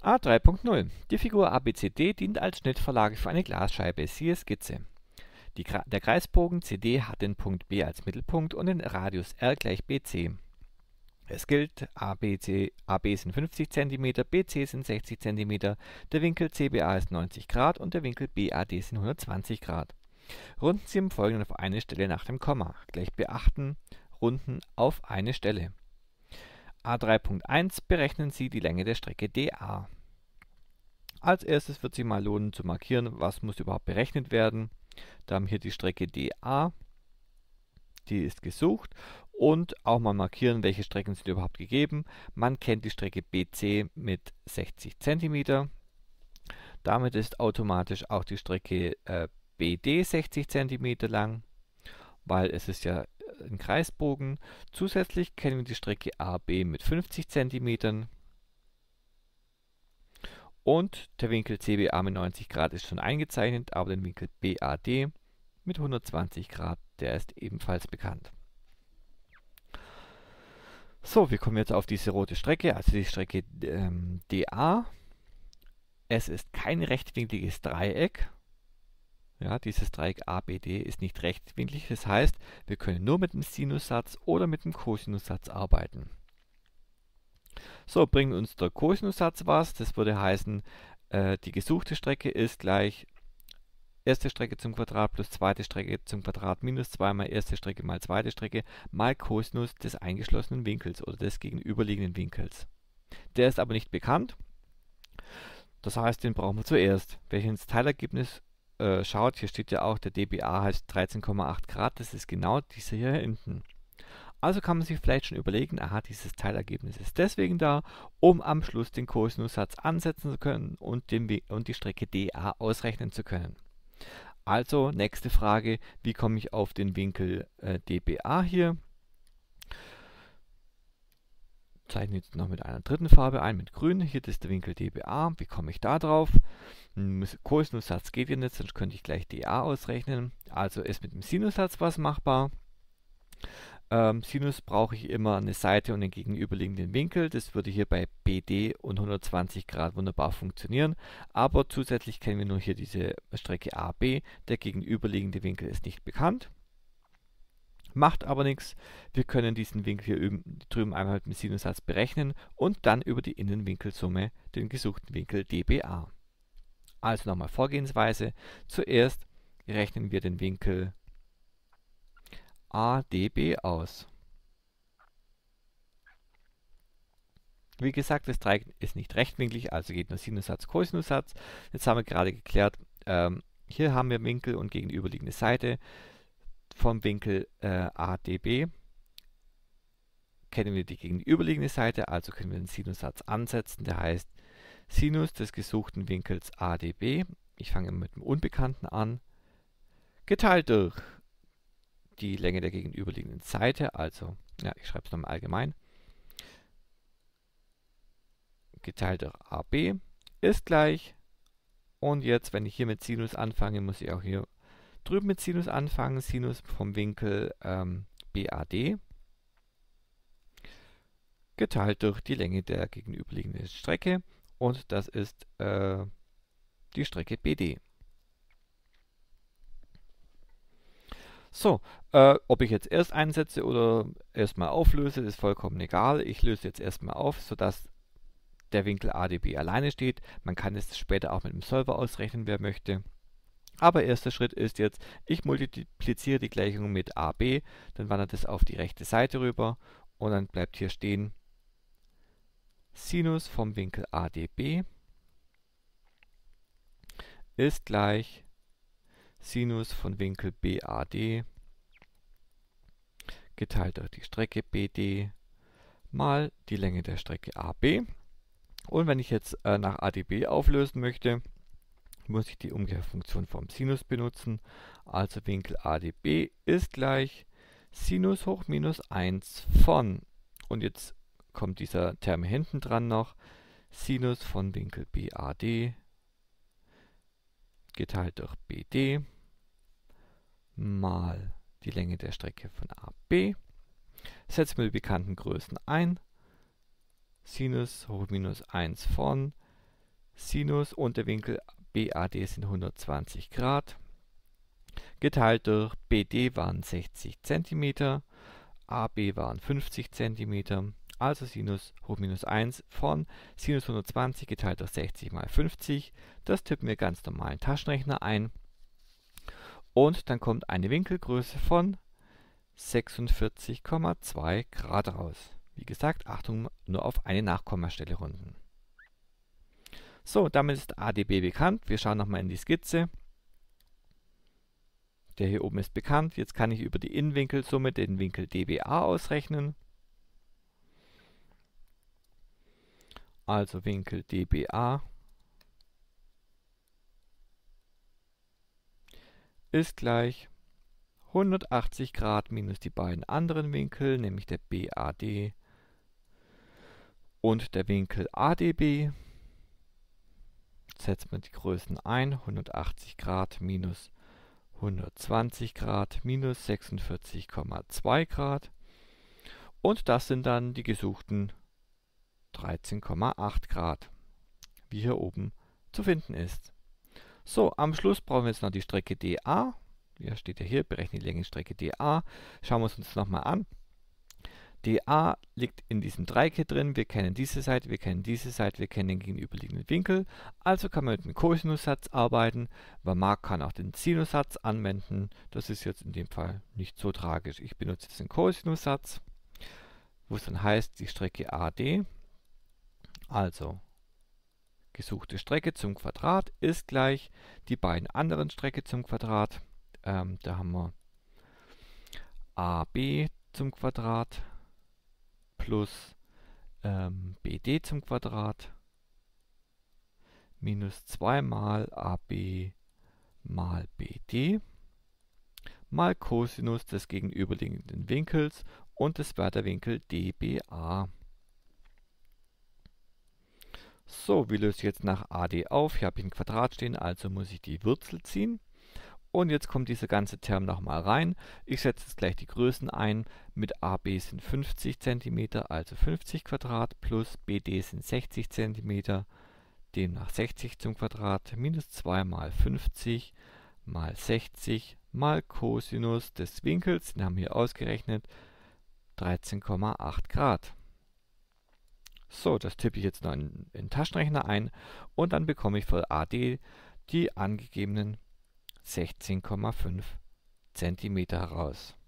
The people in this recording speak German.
A3.0 Die Figur ABCD dient als Schnittvorlage für eine Glasscheibe, siehe Skizze. Der Kreisbogen CD hat den Punkt B als Mittelpunkt und den Radius R gleich BC. Es gilt, AB sind 50 cm, BC sind 60 cm, der Winkel CBA ist 90 Grad und der Winkel BAD sind 120 Grad. Runden Sie im Folgenden auf eine Stelle nach dem Komma. Gleich beachten, Runden auf eine Stelle. A3.1 Berechnen Sie die Länge der Strecke DA. Als erstes wird sich mal lohnen zu markieren, was muss überhaupt berechnet werden. Da haben wir hier die Strecke DA, die ist gesucht, und auch mal markieren, welche Strecken sind überhaupt gegeben. Man kennt die Strecke BC mit 60 cm. Damit ist automatisch auch die Strecke BD 60 cm lang, weil es ist ja ein Kreisbogen. Zusätzlich kennen wir die Strecke AB mit 50 cm. Und der Winkel CBA mit 90 Grad ist schon eingezeichnet, aber den Winkel BAD mit 120 Grad, der ist ebenfalls bekannt. So, wir kommen jetzt auf diese rote Strecke, also die Strecke DA. Es ist kein rechtwinkliges Dreieck. Ja, dieses Dreieck ABD ist nicht rechtwinklig, das heißt, wir können nur mit dem Sinussatz oder mit dem Kosinussatz arbeiten. So, bringt uns der Kosinussatz was. Das würde heißen, die gesuchte Strecke ist gleich erste Strecke zum Quadrat plus zweite Strecke zum Quadrat minus 2 mal erste Strecke mal zweite Strecke mal Kosinus des eingeschlossenen Winkels oder des gegenüberliegenden Winkels. Der ist aber nicht bekannt. Das heißt, den brauchen wir zuerst. Wer hier ins Teilergebnis schaut, hier steht ja auch, der dBA heißt 13,8 Grad. Das ist genau dieser hier hinten. Also kann man sich vielleicht schon überlegen, aha, dieses Teilergebnis ist deswegen da, um am Schluss den Kosinussatz ansetzen zu können und die Strecke DA ausrechnen zu können. Also, nächste Frage, wie komme ich auf den Winkel dBA hier? Zeichne jetzt noch mit einer dritten Farbe ein, mit grün. Hier ist der Winkel dBA. Wie komme ich da drauf? Kosinussatz geht ja nicht, sonst könnte ich gleich dA ausrechnen. Also ist mit dem Sinussatz was machbar. Sinus brauche ich immer eine Seite und den gegenüberliegenden Winkel. Das würde hier bei BD und 120 Grad wunderbar funktionieren. Aber zusätzlich kennen wir nur hier diese Strecke AB. Der gegenüberliegende Winkel ist nicht bekannt. Macht aber nichts. Wir können diesen Winkel hier drüben einmal mit dem Sinussatz berechnen und dann über die Innenwinkelsumme den gesuchten Winkel dBA. Also nochmal Vorgehensweise. Zuerst rechnen wir den Winkel ADB aus. Wie gesagt, das Dreieck ist nicht rechtwinklig, also geht nur Sinussatz, Kosinussatz. Jetzt haben wir gerade geklärt, hier haben wir Winkel und gegenüberliegende Seite. Vom Winkel ADB kennen wir die gegenüberliegende Seite, also können wir den Sinussatz ansetzen. Der heißt Sinus des gesuchten Winkels ADB, ich fange mit dem Unbekannten an, geteilt durch die Länge der gegenüberliegenden Seite, also, ja, ich schreibe es nochmal allgemein, geteilt durch AB ist gleich, und jetzt, wenn ich hier mit Sinus anfange, muss ich auch hier drüben mit Sinus anfangen, Sinus vom Winkel BAD, geteilt durch die Länge der gegenüberliegenden Strecke, und das ist die Strecke BD. So, ob ich jetzt erst einsetze oder erstmal auflöse, ist vollkommen egal. Ich löse jetzt erstmal auf, sodass der Winkel ADB alleine steht. Man kann es später auch mit dem Solver ausrechnen, wer möchte. Aber erster Schritt ist jetzt, ich multipliziere die Gleichung mit AB, dann wandert es auf die rechte Seite rüber und dann bleibt hier stehen Sinus vom Winkel ADB ist gleich Sinus von Winkel BAD geteilt durch die Strecke BD mal die Länge der Strecke AB. Und wenn ich jetzt nach ADB auflösen möchte, muss ich die Umkehrfunktion vom Sinus benutzen. Also Winkel ADB ist gleich Sinus hoch minus 1 von, und jetzt kommt dieser Term hinten dran noch, Sinus von Winkel BAD geteilt durch BD mal die Länge der Strecke von AB. Setzen wir die bekannten Größen ein. Sinus hoch minus 1 von Sinus und der Winkel BAD sind 120 Grad, geteilt durch BD waren 60 cm, AB waren 50 cm, also Sinus hoch minus 1 von Sinus 120 geteilt durch 60 mal 50. Das tippen wir ganz normal in den Taschenrechner ein. Und dann kommt eine Winkelgröße von 46,2 Grad raus. Wie gesagt, Achtung, nur auf eine Nachkommastelle runden. So, damit ist ADB bekannt. Wir schauen nochmal in die Skizze. Der hier oben ist bekannt. Jetzt kann ich über die Innenwinkelsumme den Winkel dBA ausrechnen. Also Winkel dBA ist gleich 180 Grad minus die beiden anderen Winkel, nämlich der BAD und der Winkel ADB. Setzt man die Größen ein, 180 Grad minus 120 Grad minus 46,2 Grad. Und das sind dann die gesuchten 13,8 Grad, wie hier oben zu finden ist. So, am Schluss brauchen wir jetzt noch die Strecke dA. Ja, steht ja hier, berechne die Längenstrecke dA. Schauen wir uns das nochmal an. dA liegt in diesem Dreieck hier drin. Wir kennen diese Seite, wir kennen diese Seite, wir kennen den gegenüberliegenden Winkel. Also kann man mit dem Kosinussatz arbeiten. Wer mag, kann auch den Sinussatz anwenden. Das ist jetzt in dem Fall nicht so tragisch. Ich benutze jetzt den Kosinussatz, wo es dann heißt, die Strecke AD, also gesuchte Strecke zum Quadrat, ist gleich die beiden anderen Strecke zum Quadrat. Da haben wir AB zum Quadrat plus BD zum Quadrat minus 2 mal AB mal BD mal Cosinus des gegenüberliegenden Winkels und das war der Winkel dBA. So, wie löse ich jetzt nach AD auf? Hier habe ich ein Quadrat stehen, also muss ich die Wurzel ziehen. Und jetzt kommt dieser ganze Term nochmal rein. Ich setze jetzt gleich die Größen ein. Mit AB sind 50 cm, also 50 Quadrat, plus BD sind 60 cm, demnach 60 zum Quadrat, minus 2 mal 50 mal 60 mal Cosinus des Winkels, den haben wir hier ausgerechnet, 13,8 Grad. So, das tippe ich jetzt noch in den Taschenrechner ein und dann bekomme ich für AD die angegebenen 16,5 cm heraus.